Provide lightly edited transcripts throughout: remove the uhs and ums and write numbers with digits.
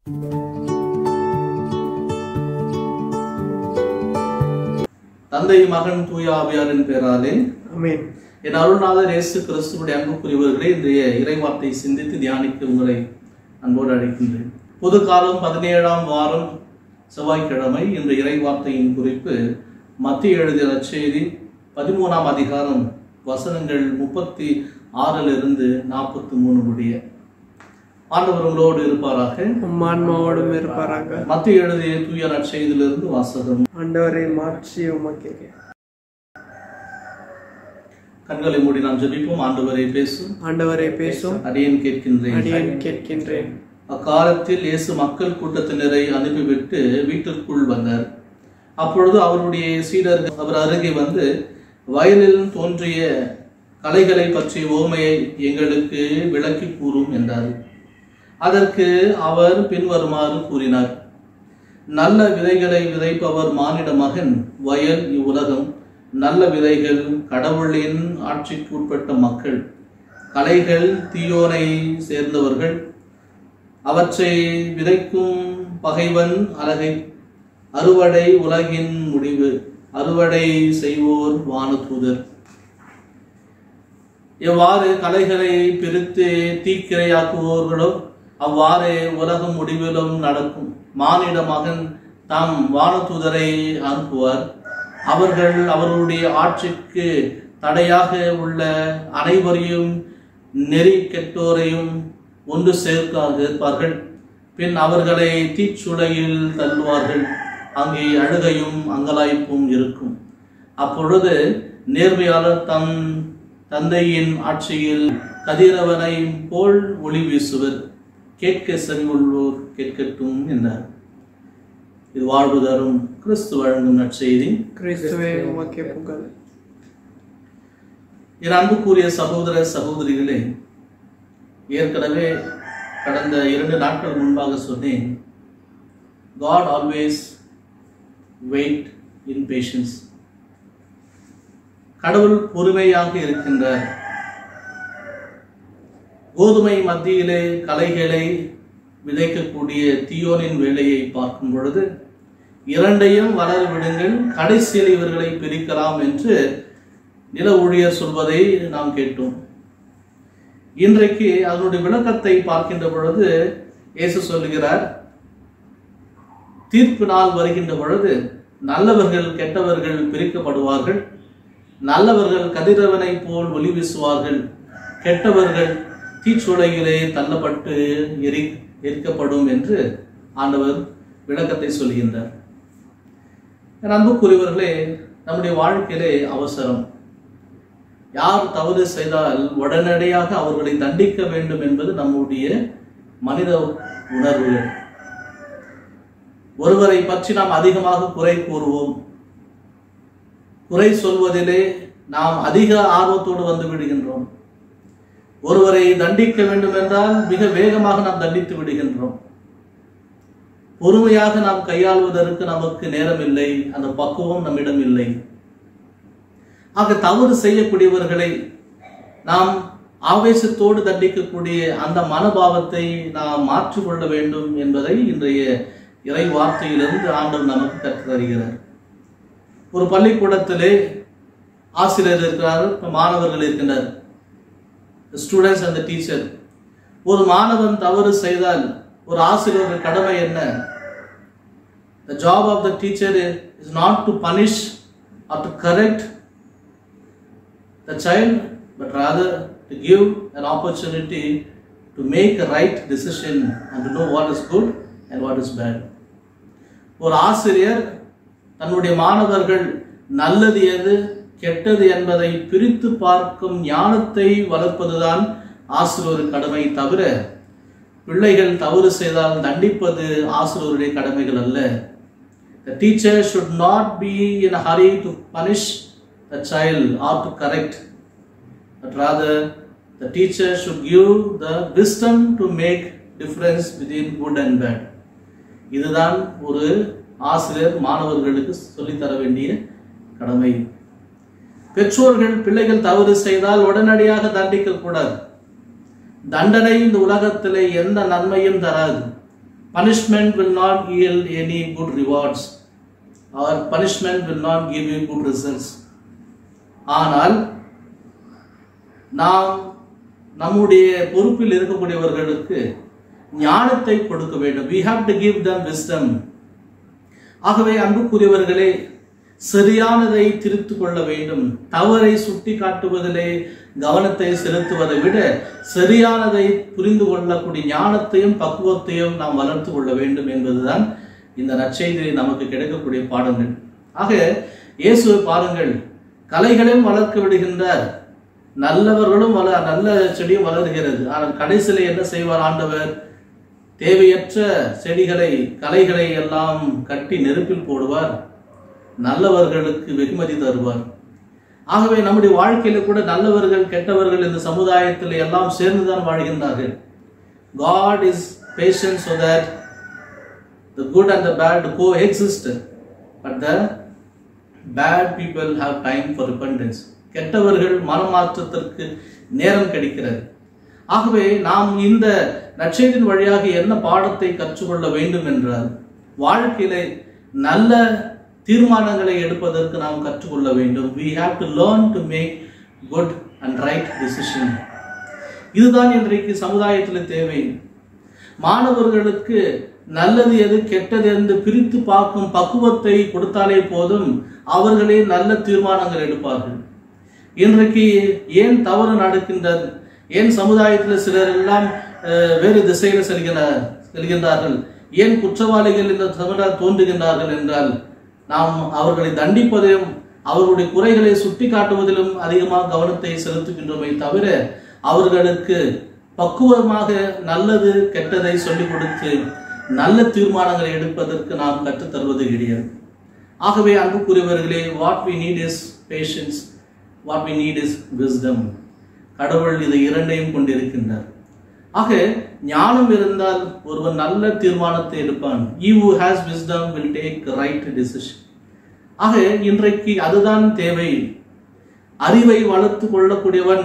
தந்தை மகன் தூய ஆவியாரின் பெயராலே ஆமென். என் அருள்நாதர் இயேசு கிறிஸ்துவுடைய அன்புக்குரியவர்களே, இன்றைய இறைவார்த்தை சிந்தித்து தியானிக்க உங்களை அன்போடு அழைக்கின்றேன். பொது காலம் 17ஆம் வாரம் செவ்வாய்க்கிழமை. இந்த இறைவார்த்தையின் குறிப்பு மத்திய எழுதிய நற்செய்தி 13ஆம் அதிகாரம் வசனங்கள் 36 43 முடிய. ஆண்டவர் உங்களோடு இருப்பாராக, ஆன்மாவோடும் இருப்பாராக. மத்திய எழுதிய தூய நற்செய்தியிலிருந்து வாசகம். ஆண்டவரை மாற்றி உமக்கே. கண்களை மூடி நாம் ஜெபிப்போம். ஆண்டவரே பேசும், ஆண்டவரை பேசும். அடியேன் கேட்கின்றேன். அடியேன் கேட்கின்றேன். அக்காலத்தில் இயேசு மக்கள் கூட்டத்தினரை அனுப்பிவிட்டு வீட்டிற்குள் வந்தார். அப்பொழுது அவருடைய சீடர்கள் அவர் அருகே வந்து, வயலில் தோன்றிய களைகளை பற்றிய ஓமையை எங்களுக்கு விளக்கி கூறும் என்றார். அதற்கு அவர் பின்வருமாறு கூறினார்: நல்ல விதைகளை விதைப்பவர் மானிட மகன். வயல் இவ்வுலகம். நல்ல விதைகள் கடவுளின் ஆட்சிக்கு உட்பட்ட மக்கள். களைகள் தீயோனை சேர்ந்தவர்கள். அவற்றை விதைக்கும் பகைவன் அலகை. அறுவடை உலகின் முடிவு. அறுவடை செய்வோர் வானதூதர். எவ்வாறு களைகளை பிரித்து தீக்கிரையாக்குவோர்களோ அவ்வாறே உலகம் முடிவிலும் நடக்கும். மானிட மகன் தாம் வானதூதரை அனுப்புவார். அவர்கள் அவருடைய ஆட்சிக்கு தடையாக உள்ள அனைவரையும் நெறி கெட்டோரையும் ஒன்று சேர்ப்பார்கள். பின் அவர்களை தீச்சுளையில் தள்ளுவார்கள். அங்கே அழுகையும் அங்கலாய்ப்பும் இருக்கும். அப்பொழுது நேர்மையாளர் தம் தந்தையின் ஆட்சியில் கதிரவனை போல் ஒளி வீசுவர். கேட்க செவியுள்ளோர் கேட்கட்டும் என்றார். இது வாழ்வு தரும் கிறிஸ்து வழங்கும் நற்செய்தி. கிறிஸ்துவே உமக்கே புகழ். என் அன்புக்குரிய சகோதர சகோதரிகளே, ஏற்கனவே கடந்த 2 நாட்கள் முன்பாக சொன்னேன், God always wait in patience. கடவுள் பொறுமையாக இருக்கின்றார். கோதுமை மத்தியிலே களைகளை விதைக்கக்கூடிய தீயோனின் வேலையை பார்க்கும் பொழுது, இரண்டையும் வளர விடுங்கள், கடைசியில் இவர்களை பிரிக்கலாம் என்று நில ஊழியர் சொல்வதை நாம் கேட்டோம். இன்றைக்கு அதனுடைய விளக்கத்தை பார்க்கின்ற பொழுது இயேசு சொல்லுகிறார், தீர்ப்பு நாள் வருகின்ற பொழுது நல்லவர்கள் கெட்டவர்கள் பிரிக்கப்படுவார்கள். நல்லவர்கள் கதிரவனை போல் ஒளி வீசுவார்கள். கெட்டவர்கள் தீச்சுளையிலே தள்ளப்பட்டு எரிக்கப்படும் என்று ஆண்டவர் விளக்கத்தை சொல்கின்றார். அன்புக்குரியவர்களே, நம்முடைய வாழ்க்கையிலே அவசரம். யார் தவறு செய்தால் உடனடியாக அவர்களை தண்டிக்க வேண்டும் என்பது நம்முடைய மனித உணர்வுகள். ஒருவரை பற்றி நாம் அதிகமாக குறை கூறுவோம். குறை சொல்வதிலே நாம் அதிக ஆர்வத்தோடு வந்து விடுகின்றோம். ஒருவரை தண்டிக்க வேண்டும் என்றால் மிக வேகமாக நாம் தண்டித்து விடுகின்றோம். பொறுமையாக நாம் கையாள்வதற்கு நமக்கு நேரம் இல்லை, அந்த பக்குவம் நம்மிடம் இல்லை. ஆக தவறு செய்யக்கூடியவர்களை நாம் ஆவேசத்தோடு தண்டிக்கக்கூடிய அந்த மனோபாவத்தை நாம் மாற்றிக்கொள்ள வேண்டும் என்பதை இன்றைய இறை வார்த்தையிலிருந்து ஆண்டவர் நமக்கு கற்றுத் தருகிறார். ஒரு பள்ளிக்கூடத்திலே ஆசிரியர் இருக்கிறார், மாணவர்கள் இருக்கின்றனர், ஸ்டூடெண்ட்ஸ் அண்ட் டீச்சர். ஒரு மாணவன் தவறு செய்தால் ஒரு ஆசிரியருடைய கடமை என்ன? The job of the teacher is not to punish or to correct the child, but rather to give an opportunity to make a right decision and to know what is good and what is bad. ஒரு ஆசிரியர் தன்னுடைய மாணவர்கள் நல்லது எது கெட்டது என்பதை பிரித்து பார்க்கும் ஞானத்தை வளர்ப்பதுதான் ஆசிரியர் கடமை. தவிர பிள்ளைகள் தவறு செய்தால் தண்டிப்பது ஆசிரியருடைய கடமைகள் அல்ல. The teacher should not be in a hurry to punish the child or to correct, but rather the teacher should give the wisdom to make difference between good and bad. இதுதான் ஒரு ஆசிரியர் மாணவர்களுக்கு சொல்லித்தர வேண்டிய கடமை. பெற்றோர்கள் பிள்ளைகள் தவறு செய்தால் உடனடியாக தண்டிக்க கூடாது. தண்டனை இந்த உலகத்திலே எந்த நன்மையும் தராது. punishment will not yield any good rewards, or punishment will not give you good results. ஆனால் நாம் நம்முடைய பொறுப்பில் இருக்கக்கூடியவர்களுக்கு ஞானத்தை கொடுக்க வேண்டும். We have to give them wisdom. ஆகவே அன்புக்குரியவர்களே, சரியானதை திருத்து கொள்ள வேண்டும். தவறை சுட்டி காட்டுவதிலே கவனத்தை செலுத்துவதை விட சரியானதை புரிந்து கொள்ளக்கூடிய ஞானத்தையும் பக்குவத்தையும் நாம் வளர்த்து கொள்ள வேண்டும் என்பதுதான் இந்த நற்செய்தியில் நமக்கு கிடைக்கக்கூடிய பாடங்கள். ஆக இயேசுவை பாருங்கள், கலைகளையும் வளர்க்க விடுகின்றார், நல்லவர்களும் நல்ல செடியும் வளர்கிறது. ஆனால் கடைசியில் என்ன செய்வார் ஆண்டவர்? தேவையற்ற செடிகளை கலைகளை எல்லாம் கட்டி நெருப்பில் போடுவார், நல்லவர்களுக்கு வெகுமதி தருவார். ஆகவே நம்முடைய வாழ்க்கையில கூட நல்லவர்கள் கெட்டவர்கள் இந்த சமுதாயத்தில் எல்லாம் சேர்ந்துதான் வாழ்கின்றார்கள். God is patient so that the good and the bad coexist, but the bad people have time for repentance. கெட்டவர்கள் மனமாற்றத்திற்கு நேரம் கிடைக்கிறது. ஆகவே நாம் இந்த நற்செய்தியின் வழியாக என்ன பாடத்தை கற்றுக்கொள்ள வேண்டும் என்றால், வாழ்க்கையிலே நல்ல தீர்மானங்களை எடுப்பதற்கு நாம் கற்றுக்கொள்ள வேண்டும். We have to learn to make good and right decision. இதுதான் இன்றைக்கு சமுதாயத்தில் தேவை. மாணவர்களுக்கு நல்லது எது கெட்டது என்று பிரித்து பார்க்கும் பக்குவத்தை கொடுத்தாலே போதும், அவர்களே நல்ல தீர்மானங்கள் எடுப்பார்கள். இன்றைக்கு ஏன் தவறு நடக்கின்றது? ஏன் சமுதாயத்தில் சிலர் எல்லாம் வேறு திசையில் செல்கின்றார்கள்? ஏன் குற்றவாளிகள் இந்த சமுதாயம் தோன்றுகின்றார்கள் என்றால், நாம் அவர்களை தண்டிப்பதையும் அவர்களுடைய குறைகளை சுட்டி காட்டுவதிலும் அதிகமாக கவனத்தை செலுத்துகின்றோமே தவிர, அவர்களுக்கு பக்குவமாக நல்லது கெட்டதை சொல்லிக் கொடுத்து நல்ல தீர்மானங்களை எடுப்பதற்கு நாம் கற்றுத்தருவது கிடையாது. ஆகவே அன்புக்குரியவர்களே, what we need is patience, what we need is wisdom. கடவுள் இதை இரண்டையும் கொண்டிருக்கின்றார். ஆக ஞானம் இருந்தால் ஒருவன் நல்ல தீர்மானத்தை எடுப்பான். He who has wisdom will take right decision. ஆக இன்றைக்கு அதுதான் தேவை. அறிவை வளர்த்து கொள்ளக்கூடியவன்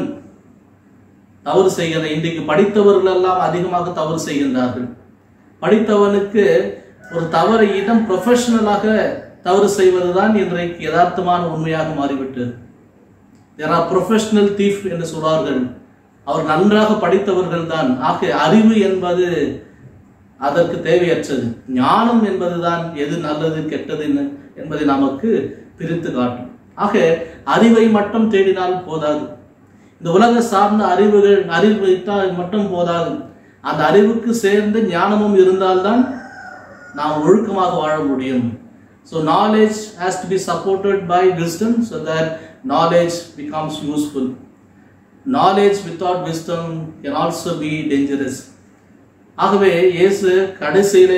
தவறு செய்கிற, இன்றைக்கு படித்தவர்கள் எல்லாம் அதிகமாக தவறு செய்கின்றார்கள். படித்தவனுக்கு ஒரு தவறை இடம் ப்ரொஃபஷனலாக தவறு செய்வதுதான் இன்றைக்கு யதார்த்தமான உண்மையாக மாறிவிட்டது. There are professional thief என்று சொல்வார்கள். அவர் நன்றாக படித்தவர்கள் தான். ஆக அறிவு என்பது அதற்கு தேவையற்றது. ஞானம் என்பதுதான் எது நல்லது கெட்டது என்பதை நமக்கு பிரித்து காட்டும். ஆக அறிவை மட்டும் தேடினால் போதாது. இந்த உலக சார்ந்த அறிவு மட்டும் போதாது. அந்த அறிவுக்கு சேர்ந்து ஞானமும் இருந்தால்தான் நாம் ஒழுக்கமாக வாழ முடியும். So knowledge has to be supported by wisdom so that knowledge becomes useful. Knowledge without wisdom can also be dangerous. ஆகவே இயேசு கடைசியிலே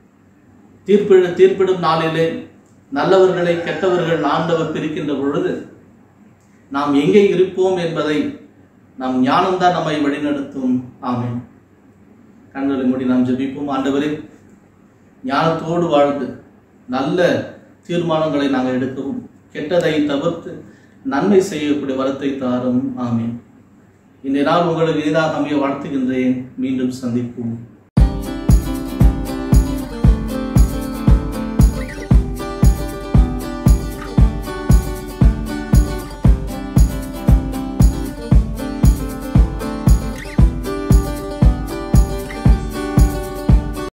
தீர்ப்பிடும் நாளிலே நல்லவர்களை கெட்டவர்கள் ஆண்டவர் பிரிக்கின்ற பொழுது நாம் எங்கே இருப்போம் என்பதை நாம் ஞானம்தான் நம்மை வழிநடத்தும். ஆமென். கண்களை மூடி நாம் ஜெபிப்போம். ஆண்டவரே, ஞானத்தோடு வாழ்ந்து நல்ல தீர்மானங்களை நாங்கள் எடுக்கவும், கெட்டதை தவிர்த்து நன்மை செய்யக்கூடிய வரத்தை தாரும். ஆமென். இந்த நாள் உங்களுக்கு எதிராக அமைய வாழ்த்துகின்றேன். மீண்டும் சந்திப்போம்.